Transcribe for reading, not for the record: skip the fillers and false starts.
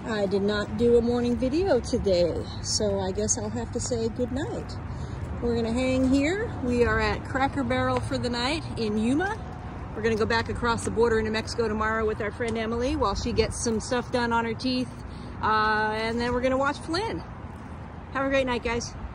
I did not do a morning video today, so I guess I'll have to say good night. We're gonna hang here. We are at Cracker Barrel for the night in Yuma. We're gonna go back across the border into Mexico tomorrow with our friend Emily while she gets some stuff done on her teeth. And then we're gonna watch Flynn. Have a great night, guys.